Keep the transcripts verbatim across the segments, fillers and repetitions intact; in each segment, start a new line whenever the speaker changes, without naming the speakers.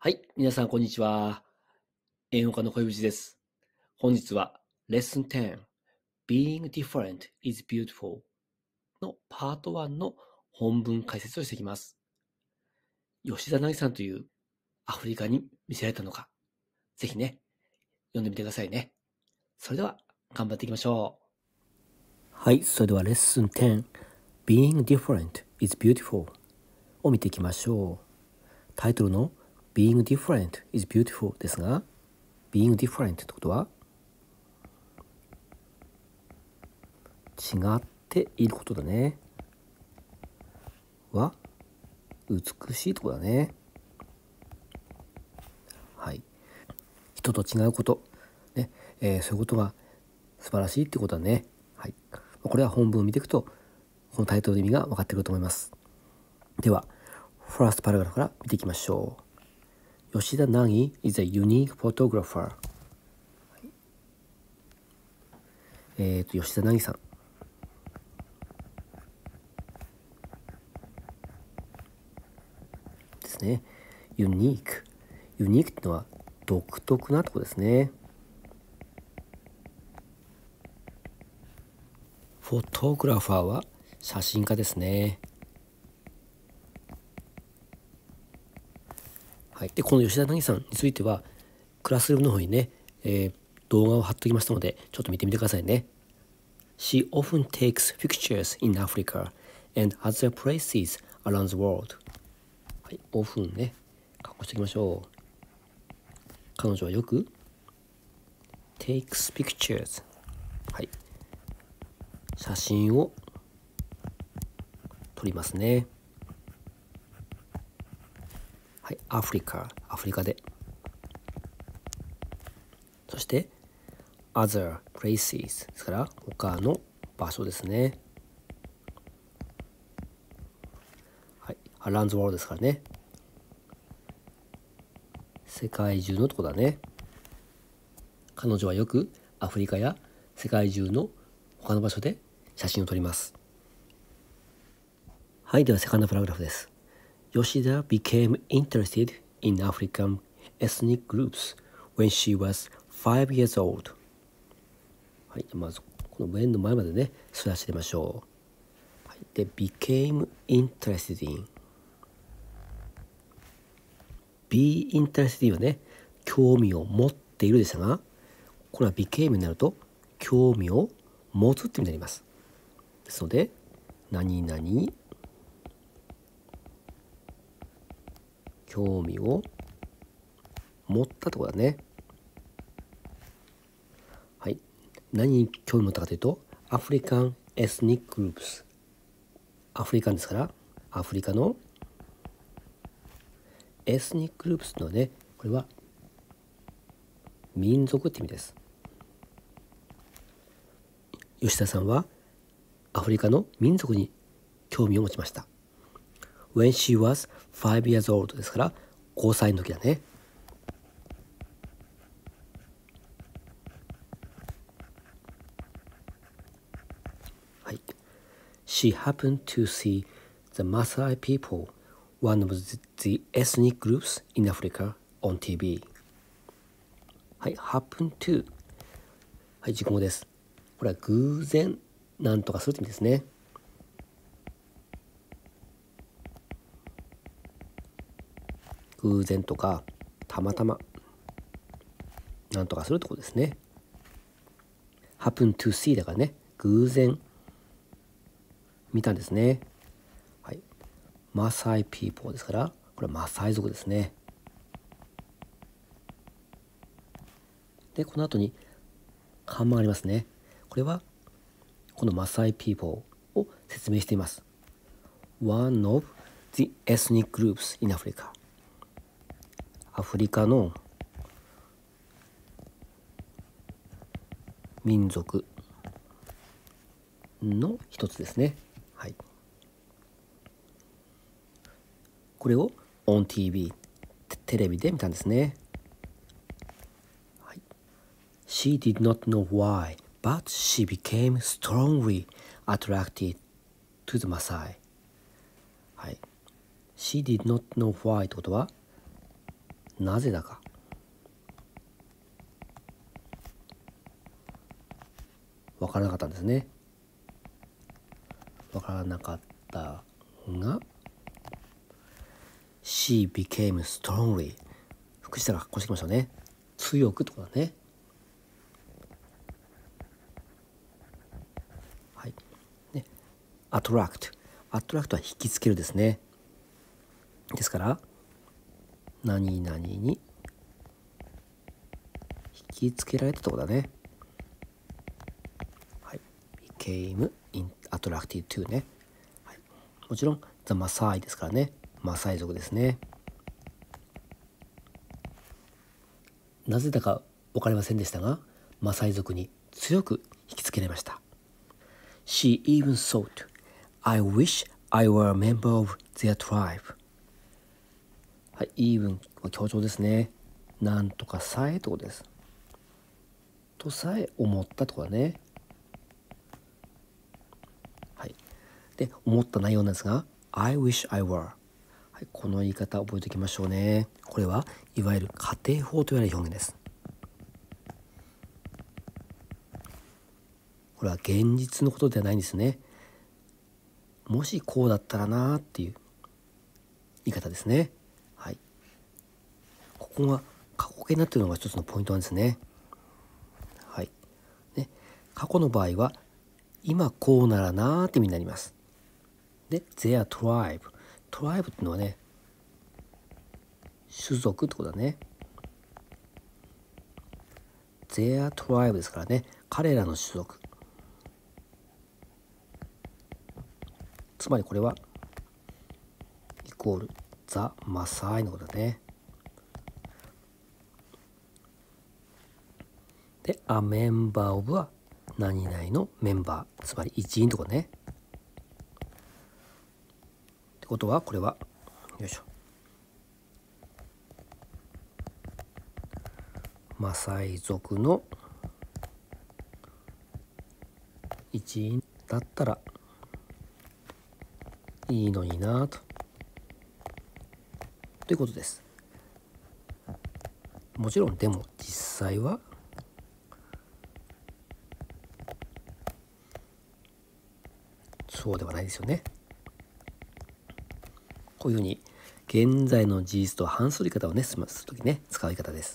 はい、皆さんこんにちは。英語科の小渕です。本日は Lesson テン Being Different is Beautiful のパートワンの本文解説をしていきます。吉田凪さんというアフリカに見せられたのか、ぜひね、読んでみてくださいね。それでは頑張っていきましょう。はい、それでは Lesson テン Being Different is Beautiful を見ていきましょう。タイトルの Being Different is Beautiful ですが、Being Different ってことは違っていることだね。は美しいとこだね。はい。人と違うこと、ねえー、そういうことが素晴らしいってことだね。はい。これは本文を見ていくとこのタイトルの意味が分かってくると思います。では、ファーストパラグラフから見ていきましょう。吉田凪 is a unique photographer。はい、えっ、ー、と吉田凪さん。ですね。ユニーク。ユニークってのは独特なとこですね。フォトグラファーは写真家ですね。はい、でこの吉田凪さんについてはクラスルームの方にね、えー、動画を貼っておきましたのでちょっと見てみてくださいね。She often takes pictures in Africa and other places around the world。はい、often ね、括弧しておきましょう。彼女はよく takes pictures、はい、写真を撮りますね。はい、アフリカ、アフリカで。そして other places ですから他の場所ですね。はい、around the world ですからね。世界中のとこだね。彼女はよくアフリカや世界中の他の場所で写真を撮ります。はい、ではセカンドパラグラフです。吉田 became interested in African ethnic groups when she was five years old。はい、まずこの when の前までね、スラッシュ入れましょう。はい、で、became interested in。be interested in はね、興味を持っているでしたが、これは became になると興味を持つって意味になります。ですので、何々興味を持ったところだね。はい。何に興味を持ったかというと、アフリカンエスニックグループス。アフリカンですから、アフリカのエスニックグループスのね、これは民族って意味です。吉田さんはアフリカの民族に興味を持ちました。When she was five years old ですからごさいの時だね。はい。She happened to see the Maasai people, one of the ethnic groups in Africa, on ティーブイ。はい、happen to。はい、自己語です。これは偶然なんとかするという意味ですね。偶然とかたまたまなんとかするってことですね。happen to see だからね、偶然見たんですね。はい。マサイピーポーですから、これはマサイ族ですね。で、この後に看板ありますね。これはこのマサイピーポーを説明しています。One of the ethnic groups in Africa。アフリカの民族の一つですね。はい。これを on ティーブイ テレビで見たんですね。はい。She did not know why, but she became strongly attracted to the Maasai。はい。She did not know why ってことはなぜだか。わからなかったんですね。わからなかったが、She became strongly。副詞から発行してきましたね。強くってことだね。はい。ね、attract。attract は引きつけるですね。ですから、何々に引きつけられたところだね。はい。became attracted to ね。はい、もちろん the Maasai ですからね。マサイ族ですね。なぜだか分かりませんでしたが、マサイ族に強く引きつけられました。She even thought, I wish I were a member of their tribe。はい、even は強調ですね。なんとかさえということです。とさえ思ったところだね。はい。で、思った内容なんですが、I wish I were。はい、この言い方覚えておきましょうね。これはいわゆる仮定法と言われる表現です。これは現実のことではないんですね。もしこうだったらなっていう言い方ですね。はい。ここが過去形になっているのが一つのポイントなんですね。はい。ね、過去の場合は今こうならなーって意味になります。で、their tribe。トライブっていうのはね、種族ってことだね。their tribe ですからね、彼らの種族。つまりこれはイコールザ・マサイのことだね。で、a member of は何々のメンバー、つまり一員ってことね。ってことはこれはよいしょ。マサイ族の一員だったらいいのになと。ということです。もちろんでも実際はそうではないですよね。こういうふうに現在の事実と反する言い方をね、するときね、使う言い方です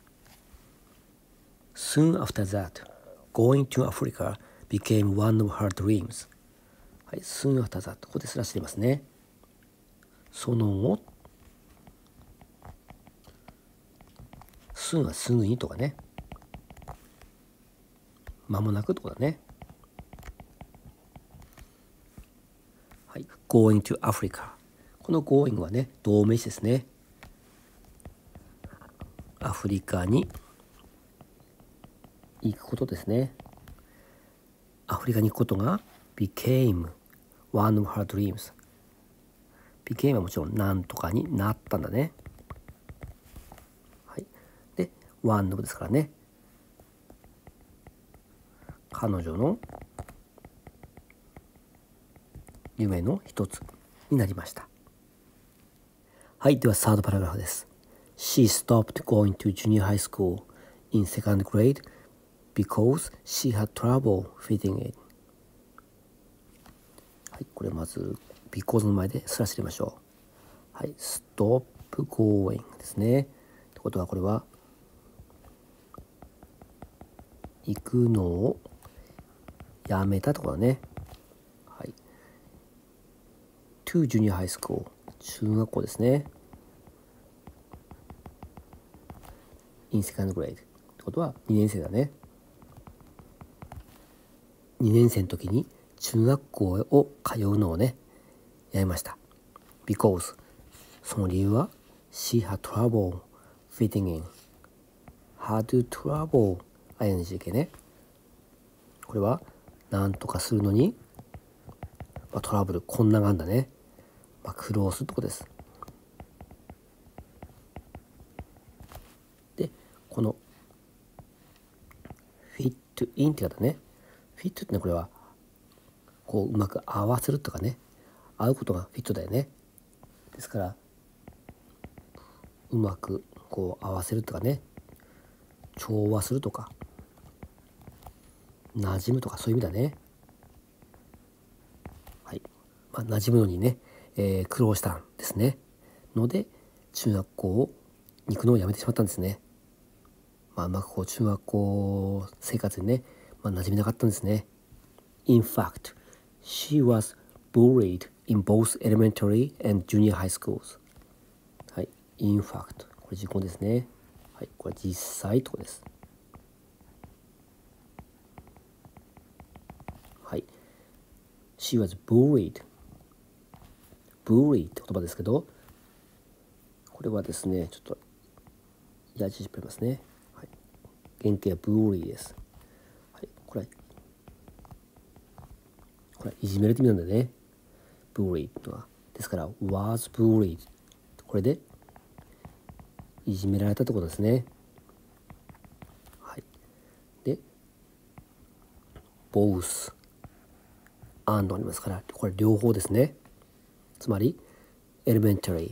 。Soon after that, going to Africa became one of her dreams。はい、soon after that、ここでスラッシュ出ますね。その後、soon はすぐにとかね、間もなくってことだね。はい、going to Africa。この going はね、動名詞ですね。アフリカに行くことですね。アフリカに行くことが became one of her dreams。became はもちろんなんとかになったんだね。はい。で、one of ですからね。彼女の夢の一つになりました。はい。では、サードパラグラフです。She stopped going to junior high school in second grade because she had trouble fitting in。はい。これまず、because の前でスラッシュ入れましょう。はい。stop going ですね。ってことは、これは、行くのをやめたってことだね。はい。to junior high school。中学校ですね。in second grade。ってことはにねん生だね。にねん生の時に中学校を通うのをね、やめました。because その理由は she had trouble fitting in。had trouble ing 系ね。これはなんとかするのに、まあ、トラブル、困難があるんだね。まあ、苦労するってことです。で、この fit in って方ね。fit ってね、これはこううまく合わせるとかね、合うことがフィットだよね。ですからうまくここう合わせるとかね、調和するとか、馴染むとか、そういう意味だね。はい。まあ、馴染むのにね、えー、苦労したんですね。ので、中学校に行くのをやめてしまったんですね。まあ、うまくこう中学校生活にね、まあ、馴染みなかったんですね。In fact, she was bullied in both elementary and junior high schools. はい。In fact、これ時効ですね。はい。これ実際とこです。はい。She was bullied. bully って言葉ですけど、これはですね、ちょっとやじしっますね。はい。原型は bully です。はい。これは、これはいじめるって意味なんだよね。bully とは。ですから、was bullied。これで、いじめられたってことですね。はい。で、both and ありますから、これ両方ですね。つまり、elementary。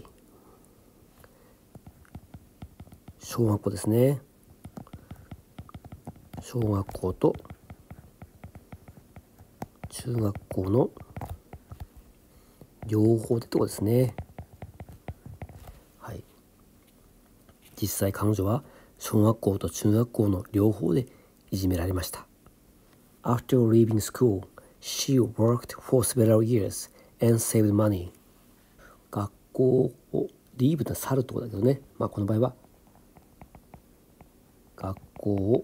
小学校ですね。小学校と中学校の両方でってことですね。はい。実際彼女は小学校と中学校の両方でいじめられました。After leaving school, she worked for several years and saved money. 学校をリーブと去るってことだけどね。まあこの場合は学校を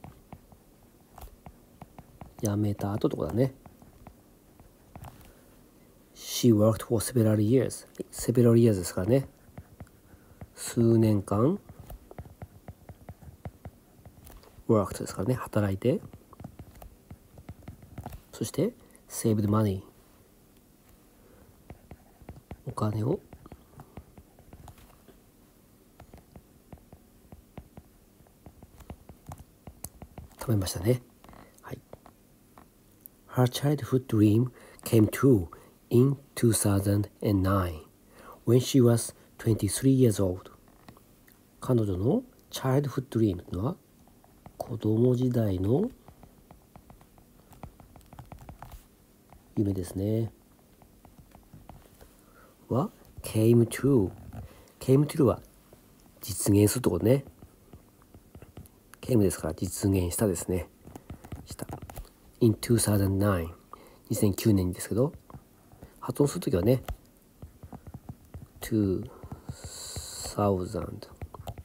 辞めた後ってことだね。She worked for several years. several years ですからね。数年間 worked ですからね。働いて。そして saved money。お金を貯めましたね。はい。Her childhood dream came true in two thousand nine when she was twenty-three years old. 彼女の childhood dream というのは子供時代の夢ですね。は came true。came true は実現するところね。came ですから実現したですね。した。in two thousand nine。にせんきゅうねんですけど、発音するときはね、two thousand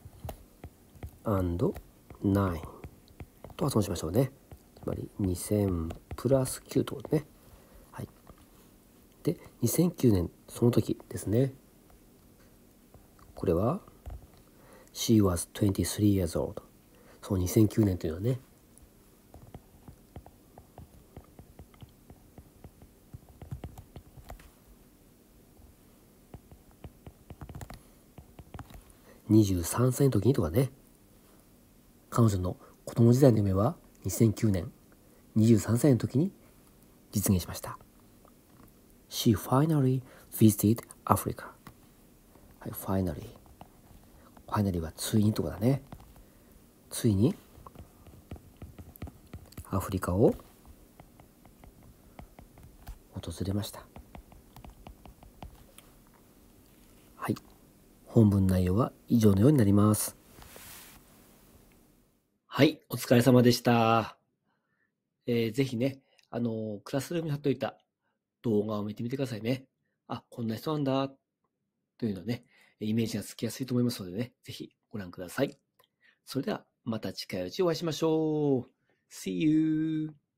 nine と発音しましょうね。つまりにせんプラスきゅうということね。はい。で、にせんきゅうねん、その時ですね。これは She was twenty-three years old。そう、にせんきゅうねんというのはね、にじゅうさんさいの時にとかね、彼女の子供時代の夢はにせんきゅうねん、にじゅうさんさいの時に実現しました。She finally visited Africa。はい、finally。finally はついにとかだね。ついにアフリカを訪れました。はい。本文内容は以上のようになります。はい、お疲れ様でした。えー、ぜひね、あのー、クラスルームに貼っといた動画を見てみてくださいね。あ、こんな人なんだというのね、イメージがつきやすいと思いますのでね、ぜひご覧ください。それではまた近いうちお会いしましょう。See you!